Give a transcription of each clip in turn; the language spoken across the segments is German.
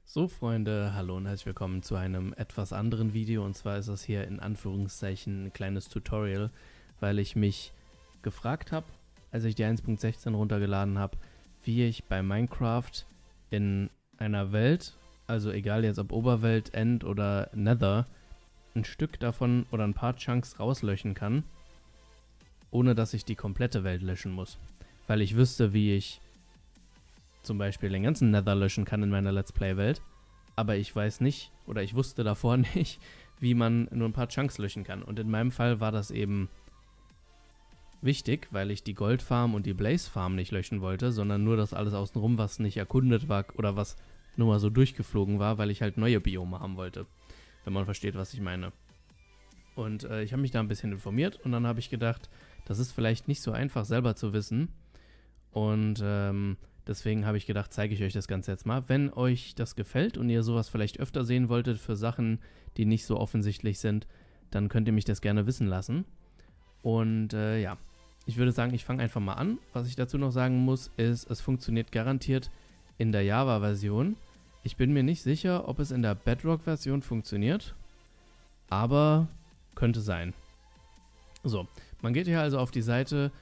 So Freunde, hallo und herzlich willkommen zu einem etwas anderen Video, und zwar ist das hier in Anführungszeichen ein kleines Tutorial, weil ich mich gefragt habe, als ich die 1.16 runtergeladen habe, wie ich bei Minecraft in einer Welt, also egal jetzt ob Oberwelt, End oder Nether, ein Stück davon oder ein paar Chunks rauslöschen kann, ohne dass ich die komplette Welt löschen muss. Weil ich wüsste, wie ich zum Beispiel den ganzen Nether löschen kann in meiner Let's Play-Welt, aber ich weiß nicht, oder ich wusste davor nicht, wie man nur ein paar Chunks löschen kann. Und in meinem Fall war das eben wichtig, weil ich die Goldfarm und die Blaze Farm nicht löschen wollte, sondern nur das alles außenrum, was nicht erkundet war oder was nur mal so durchgeflogen war, weil ich halt neue Biome haben wollte, wenn man versteht, was ich meine. Und ich habe mich da ein bisschen informiert und dann habe ich gedacht, das ist vielleicht nicht so einfach selber zu wissen. Und deswegen habe ich gedacht, zeige ich euch das Ganze jetzt mal. Wenn euch das gefällt und ihr sowas vielleicht öfter sehen wolltet für Sachen, die nicht so offensichtlich sind, dann könnt ihr mich das gerne wissen lassen. Und ja, ich würde sagen, ich fange einfach mal an. Was ich dazu noch sagen muss, ist, es funktioniert garantiert in der Java-Version. Ich bin mir nicht sicher, ob es in der Bedrock-Version funktioniert, aber könnte sein. So, man geht hier also auf die Seite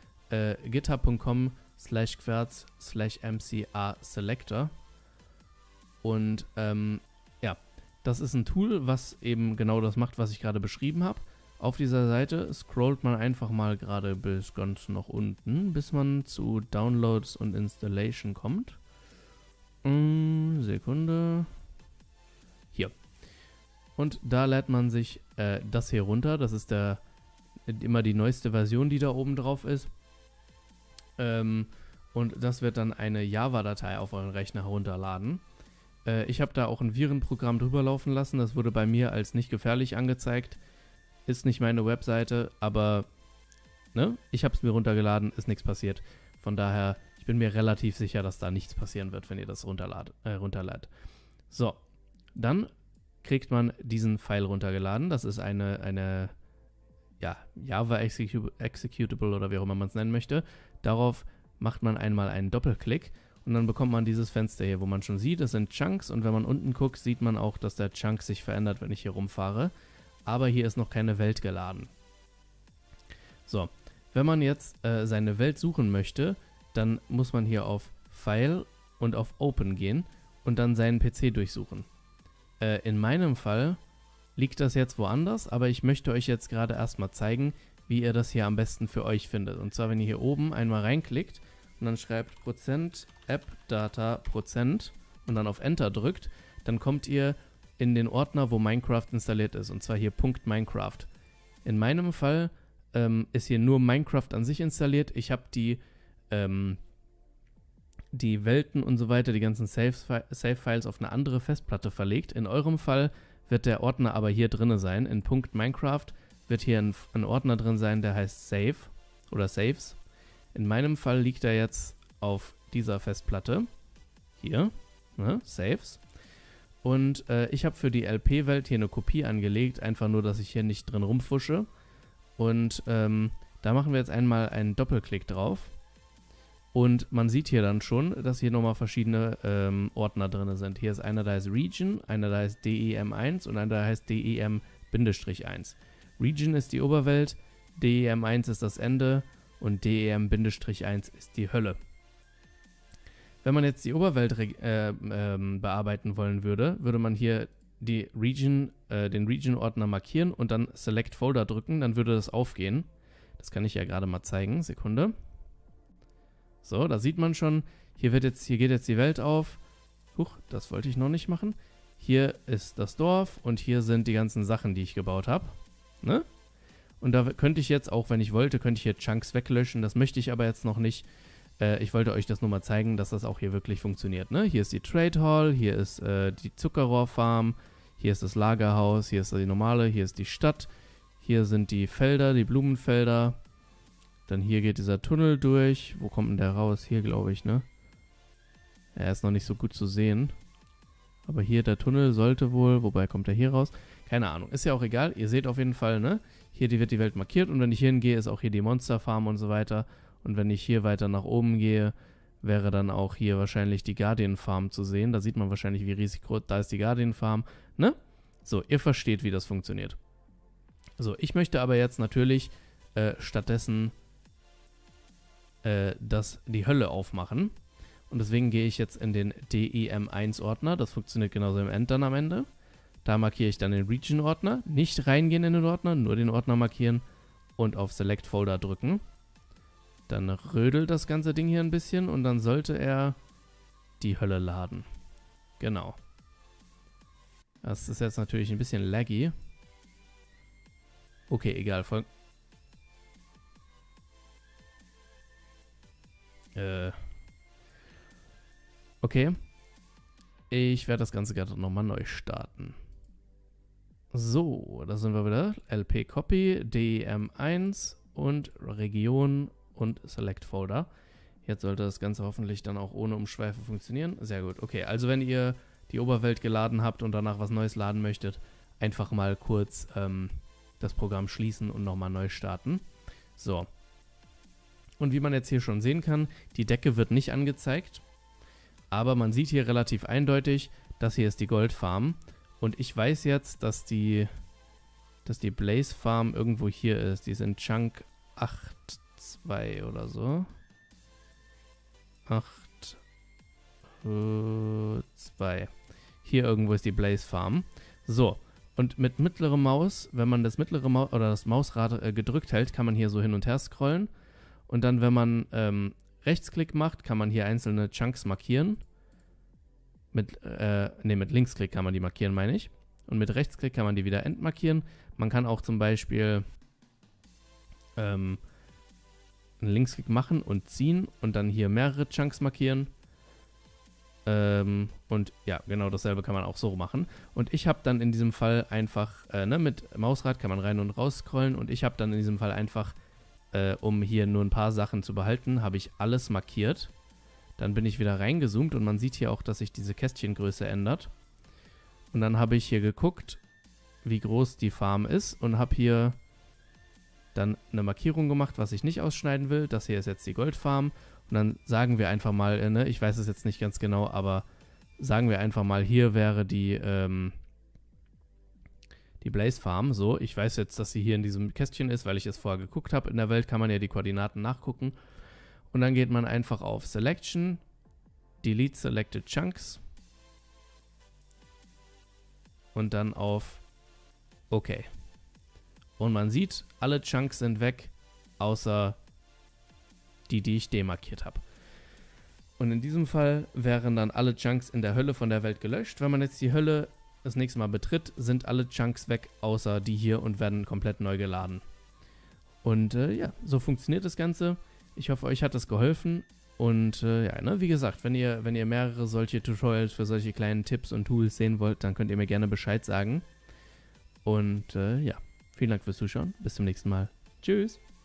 github.com/querz/mca-selector und ja, das ist ein Tool, was eben genau das macht, was ich gerade beschrieben habe. Auf dieser Seite scrollt man einfach mal gerade bis ganz nach unten, bis man zu Downloads und Installation kommt. Sekunde. Hier. Und da lädt man sich das hier runter. Das ist immer die neueste Version, die da oben drauf ist. Und das wird dann eine Java-Datei auf euren Rechner herunterladen. Ich habe da auch ein Virenprogramm drüber laufen lassen. Das wurde bei mir als nicht gefährlich angezeigt. Ist nicht meine Webseite, aber ne, ich habe es mir runtergeladen, ist nichts passiert. Von daher, ich bin mir relativ sicher, dass da nichts passieren wird, wenn ihr das runterladet. So, dann kriegt man diesen File runtergeladen. Das ist eine ja, Java Executable oder wie auch immer man es nennen möchte. Darauf macht man einmal einen Doppelklick und dann bekommt man dieses Fenster hier, wo man schon sieht, es sind Chunks, und wenn man unten guckt, sieht man auch, dass der Chunk sich verändert, wenn ich hier rumfahre. Aber hier ist noch keine Welt geladen. So, wenn man jetzt seine Welt suchen möchte, dann muss man hier auf File und auf Open gehen und dann seinen PC durchsuchen. In meinem Fall liegt das jetzt woanders, aber ich möchte euch jetzt gerade erstmal zeigen, wie ihr das hier am besten für euch findet. Und zwar, wenn ihr hier oben einmal reinklickt und dann schreibt %appdata% und dann auf Enter drückt, dann kommt ihr in den Ordner, wo Minecraft installiert ist, und zwar hier .minecraft. In meinem Fall ist hier nur Minecraft an sich installiert. Ich habe die Welten und so weiter, die ganzen Save-Files auf eine andere Festplatte verlegt. In eurem Fall wird der Ordner aber hier drin sein. In .minecraft wird hier ein Ordner drin sein, der heißt Save oder Saves. In meinem Fall liegt er jetzt auf dieser Festplatte. Hier, ne, Saves. Und ich habe für die LP-Welt hier eine Kopie angelegt, einfach nur, dass ich hier nicht drin rumfusche. Und da machen wir jetzt einmal einen Doppelklick drauf. Und man sieht hier dann schon, dass hier nochmal verschiedene Ordner drin sind. Hier ist einer, der heißt Region, einer, der heißt DEM1 und einer, der heißt DEM-1. Region ist die Oberwelt, DEM1 ist das Ende und DEM-1 ist die Hölle. Wenn man jetzt die Oberwelt bearbeiten wollen würde, würde man hier den Region-Ordner markieren und dann Select Folder drücken, dann würde das aufgehen. Das kann ich ja gerade mal zeigen. Sekunde. So, da sieht man schon, hier geht jetzt die Welt auf. Huch, das wollte ich noch nicht machen. Hier ist das Dorf und hier sind die ganzen Sachen, die ich gebaut habe. Ne? Und da könnte ich jetzt, auch wenn ich wollte, könnte ich hier Chunks weglöschen. Das möchte ich aber jetzt noch nicht. Ich wollte euch das nur mal zeigen, dass das auch hier wirklich funktioniert. Ne? Hier ist die Trade Hall, hier ist die Zuckerrohrfarm, hier ist das Lagerhaus, hier ist die normale, hier ist die Stadt, hier sind die Felder, die Blumenfelder. Dann hier geht dieser Tunnel durch. Wo kommt denn der raus? Hier, glaube ich, ne? Er ist noch nicht so gut zu sehen. Aber hier der Tunnel sollte wohl... Wobei kommt er hier raus? Keine Ahnung. Ist ja auch egal. Ihr seht auf jeden Fall, ne? Hier wird die Welt markiert. Und wenn ich hier hingehe, ist auch hier die Monsterfarm und so weiter. Und wenn ich hier weiter nach oben gehe, wäre dann auch hier wahrscheinlich die Guardian Farm zu sehen. Da sieht man wahrscheinlich, wie riesig groß, da ist die Guardian Farm, ne? So, ihr versteht, wie das funktioniert. So, ich möchte aber jetzt natürlich stattdessen die Hölle aufmachen. Und deswegen gehe ich jetzt in den DEM1-Ordner. Das funktioniert genauso im End dann am Ende. Da markiere ich dann den Region-Ordner. Nicht reingehen in den Ordner, nur den Ordner markieren und auf Select Folder drücken. Dann rödelt das ganze Ding hier ein bisschen und dann sollte er die Hölle laden. Genau. Das ist jetzt natürlich ein bisschen laggy. Okay, egal. Okay. Ich werde das Ganze gerade nochmal neu starten. So, da sind wir wieder. LP Copy, DEM1 und Region und Select Folder. Jetzt sollte das Ganze hoffentlich dann auch ohne Umschweife funktionieren. Sehr gut. Okay, also wenn ihr die Oberwelt geladen habt und danach was Neues laden möchtet, einfach mal kurz das Programm schließen und nochmal neu starten. So. Und wie man jetzt hier schon sehen kann, die Decke wird nicht angezeigt. Aber man sieht hier relativ eindeutig, das hier ist die Goldfarm. Und ich weiß jetzt, dass die Blaze Farm irgendwo hier ist. Die ist in Chunk 8.2 oder so. 8.2. Hier irgendwo ist die Blaze Farm. So, und mit mittlerem Maus, wenn man das mittlere Maus oder das Mausrad gedrückt hält, kann man hier so hin und her scrollen. Und dann, wenn man Rechtsklick macht, kann man hier einzelne Chunks markieren. Mit Linksklick kann man die markieren, meine ich. Und mit Rechtsklick kann man die wieder entmarkieren. Man kann auch zum Beispiel einen Linksklick machen und ziehen und dann hier mehrere Chunks markieren. Und ja, genau dasselbe kann man auch so machen. Und ich habe dann in diesem Fall einfach, mit Mausrad kann man rein und raus scrollen. Und ich habe dann in diesem Fall einfach, um hier nur ein paar Sachen zu behalten, habe ich alles markiert. Dann bin ich wieder reingezoomt und man sieht hier auch, dass sich diese Kästchengröße ändert. Und dann habe ich hier geguckt, wie groß die Farm ist und habe hier dann eine Markierung gemacht, was ich nicht ausschneiden will. Das hier ist jetzt die Goldfarm. Und dann sagen wir einfach mal, ich weiß es jetzt nicht ganz genau, aber sagen wir einfach mal, hier wäre die Blaze Farm. So, ich weiß jetzt, dass sie hier in diesem Kästchen ist, weil ich es vorher geguckt habe. In der Welt kann man ja die Koordinaten nachgucken. Und dann geht man einfach auf Selection, Delete Selected Chunks und dann auf OK. Und man sieht, alle Chunks sind weg, außer die ich demarkiert habe. Und in diesem Fall wären dann alle Chunks in der Hölle von der Welt gelöscht. Wenn man jetzt die Hölle das nächste Mal betritt, sind alle Chunks weg, außer die hier und werden komplett neu geladen. Und ja, so funktioniert das Ganze. Ich hoffe, euch hat das geholfen. Und wie gesagt, wenn ihr mehrere solche Tutorials für solche kleinen Tipps und Tools sehen wollt, dann könnt ihr mir gerne Bescheid sagen. Und vielen Dank fürs Zuschauen. Bis zum nächsten Mal. Tschüss.